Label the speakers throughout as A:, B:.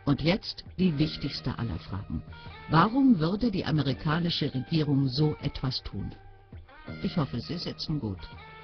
A: Und jetzt die wichtigste aller Fragen. Warum würde die amerikanische Regierung so etwas tun? Ich hoffe, Sie sitzen gut.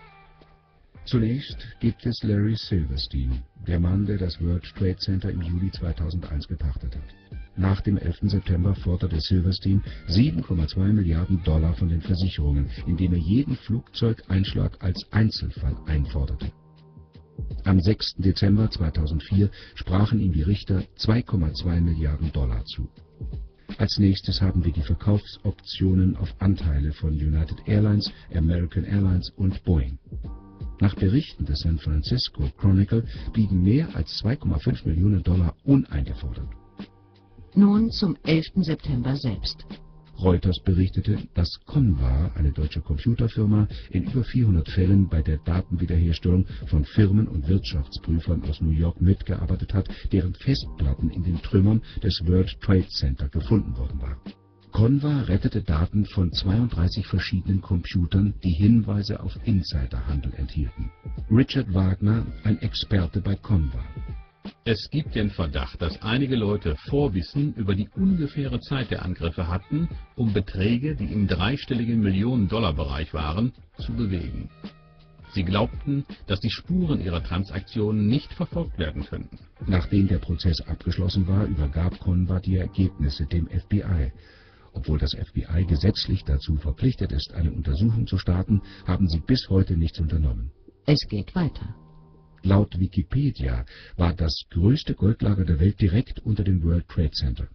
B: Zunächst gibt es Larry Silverstein, der Mann, der das World Trade Center im Juli 2001 gepachtet hat. Nach dem 11. September forderte Silverstein 7,2 Milliarden Dollar von den Versicherungen, indem er jeden Flugzeugeinschlag als Einzelfall einforderte. Am 6. Dezember 2004 sprachen ihm die Richter 2,2 Milliarden Dollar zu. Als nächstes haben wir die Verkaufsoptionen auf Anteile von United Airlines, American Airlines und Boeing. Nach Berichten des San Francisco Chronicle blieben mehr als 2,5 Millionen Dollar uneingefordert.
A: Nun zum 11. September selbst.
B: Reuters berichtete, dass Convar, eine deutsche Computerfirma, in über 400 Fällen bei der Datenwiederherstellung von Firmen und Wirtschaftsprüfern aus New York mitgearbeitet hat, deren Festplatten in den Trümmern des World Trade Center gefunden worden waren. Convar rettete Daten von 32 verschiedenen Computern, die Hinweise auf Insiderhandel enthielten. Richard Wagner, ein Experte bei Convar.
C: Es gibt den Verdacht, dass einige Leute Vorwissen über die ungefähre Zeit der Angriffe hatten, um Beträge, die im dreistelligen Millionen-Dollar-Bereich waren, zu bewegen. Sie glaubten, dass die Spuren ihrer Transaktionen nicht verfolgt werden könnten.
B: Nachdem der Prozess abgeschlossen war, übergab Convar die Ergebnisse dem FBI. Obwohl das FBI gesetzlich dazu verpflichtet ist, eine Untersuchung zu starten, haben sie bis heute nichts unternommen.
A: Es geht weiter.
B: Laut Wikipedia war das größte Goldlager der Welt direkt unter dem World Trade Center.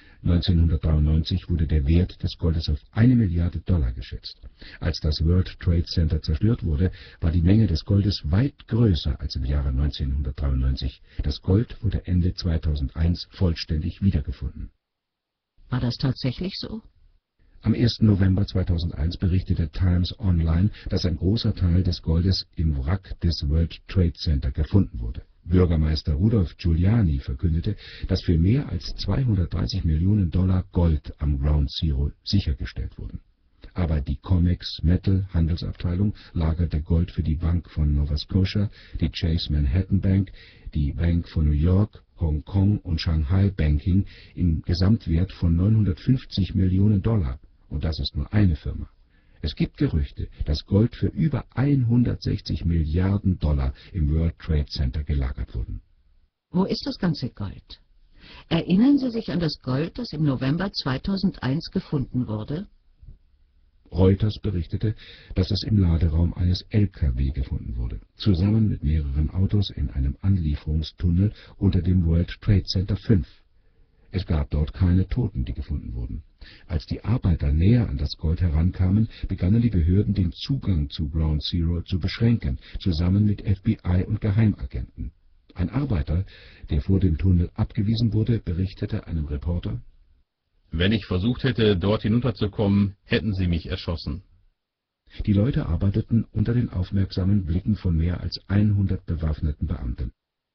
B: 1993 wurde der Wert des Goldes auf 1 Milliarde Dollar geschätzt. Als das World Trade Center zerstört wurde, war die Menge des Goldes weit größer als im Jahre 1993. Das Gold wurde Ende 2001 vollständig wiedergefunden.
A: War das tatsächlich so?
B: Am 1. November 2001 berichtete Times Online, dass ein großer Teil des Goldes im Wrack des World Trade Center gefunden wurde. Bürgermeister Rudolph Giuliani verkündete, dass für mehr als 230 Millionen Dollar Gold am Ground Zero sichergestellt wurden. Aber die Comex Metal Handelsabteilung lagerte Gold für die Bank von Nova Scotia, die Chase Manhattan Bank, die Bank von New York, Hongkong und Shanghai Banking im Gesamtwert von 950 Millionen Dollar. Und das ist nur eine Firma. Es gibt Gerüchte, dass Gold für über 160 Milliarden Dollar im World Trade Center gelagert wurden.
A: Wo ist das ganze Gold? Erinnern Sie sich an das Gold, das im November 2001 gefunden wurde?
B: Reuters berichtete, dass es im Laderaum eines LKW gefunden wurde, zusammen mit mehreren Autos in einem Anlieferungstunnel unter dem World Trade Center 5. Es gab dort keine Toten, die gefunden wurden. Als die Arbeiter näher an das Gold herankamen, begannen die Behörden den Zugang zu Ground Zero zu beschränken, zusammen mit FBI und Geheimagenten. Ein Arbeiter, der vor dem Tunnel abgewiesen wurde, berichtete einem Reporter:
C: Wenn ich versucht hätte, dort hinunterzukommen, hätten sie mich erschossen.
B: Die Leute arbeiteten unter den aufmerksamen Blicken von mehr als 100 bewaffneten Beamten.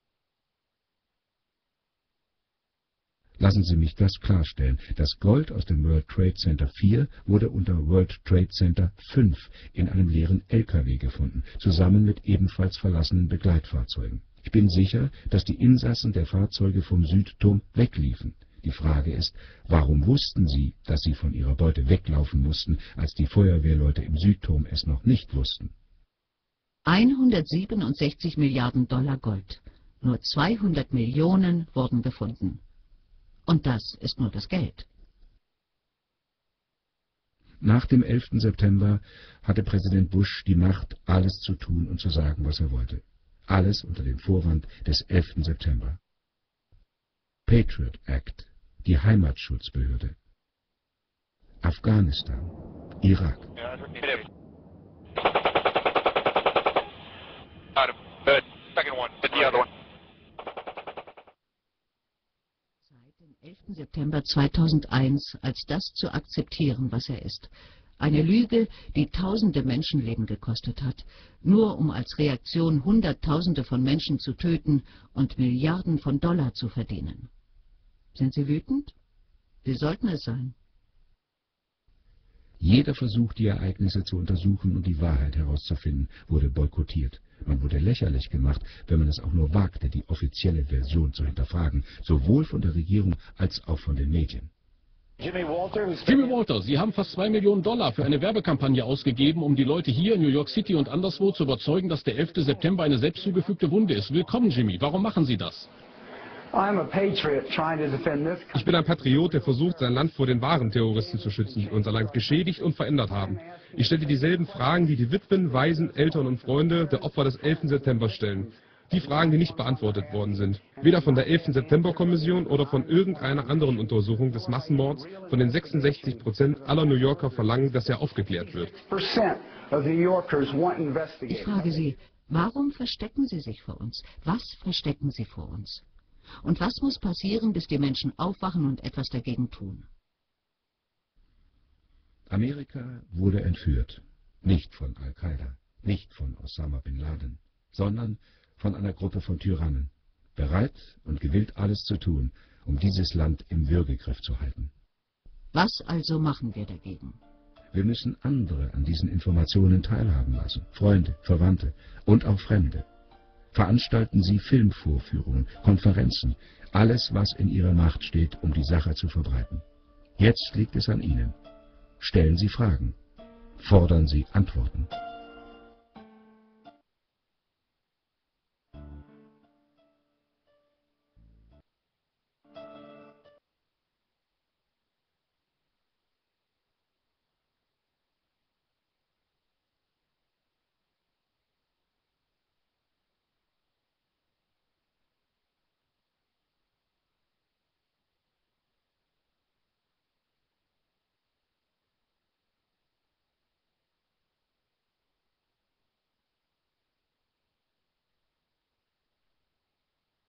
B: Lassen Sie mich das klarstellen. Das Gold aus dem World Trade Center 4 wurde unter World Trade Center 5 in einem leeren LKW gefunden, zusammen mit ebenfalls verlassenen Begleitfahrzeugen. Ich bin sicher, dass die Insassen der Fahrzeuge vom Südturm wegliefen. Die Frage ist, warum wussten sie, dass sie von ihrer Beute weglaufen mussten, als die Feuerwehrleute im Südturm es noch nicht wussten?
A: 167 Milliarden Dollar Gold. Nur 200 Millionen wurden gefunden. Und das ist nur das Geld.
B: Nach dem 11. September hatte Präsident Bush die Macht, alles zu tun und zu sagen, was er wollte. Alles unter dem Vorwand des 11. September. Patriot Act, die Heimatschutzbehörde. Afghanistan, Irak.
A: Seit dem 11. September 2001 als das zu akzeptieren, was er ist. Eine Lüge, die tausende Menschenleben gekostet hat, nur um als Reaktion Hunderttausende von Menschen zu töten und Milliarden von Dollar zu verdienen. Sind Sie wütend? Sie sollten es sein.
B: Jeder Versuch, die Ereignisse zu untersuchen und die Wahrheit herauszufinden, wurde boykottiert. Man wurde lächerlich gemacht, wenn man es auch nur wagte, die offizielle Version zu hinterfragen, sowohl von der Regierung als auch von den Medien.
D: Jimmy Walter, Sie haben fast $2 Millionen für eine Werbekampagne ausgegeben, um die Leute hier in New York City und anderswo zu überzeugen, dass der 11. September eine selbst zugefügte Wunde ist. Willkommen, Jimmy. Warum machen Sie das?
E: Ich bin ein Patriot, der versucht, sein Land vor den wahren Terroristen zu schützen, die unser Land geschädigt und verändert haben. Ich stelle dieselben Fragen, die die Witwen, Waisen, Eltern und Freunde der Opfer des 11. September stellen. Die Fragen, die nicht beantwortet worden sind. Weder von der 11. September-Kommission oder von irgendeiner anderen Untersuchung des Massenmords, von den 66% aller New Yorker verlangen, dass er aufgeklärt wird.
A: Ich frage Sie, warum verstecken Sie sich vor uns? Was verstecken Sie vor uns? Und was muss passieren, bis die Menschen aufwachen und etwas dagegen tun?
B: Amerika wurde entführt. Nicht von Al-Qaida, nicht von Osama bin Laden, sondern von einer Gruppe von Tyrannen, bereit und gewillt, alles zu tun, um dieses Land im Würgegriff zu halten.
A: Was also machen wir dagegen?
B: Wir müssen andere an diesen Informationen teilhaben lassen, Freunde, Verwandte und auch Fremde. Veranstalten Sie Filmvorführungen, Konferenzen, alles, was in Ihrer Macht steht, um die Sache zu verbreiten. Jetzt liegt es an Ihnen. Stellen Sie Fragen. Fordern Sie Antworten.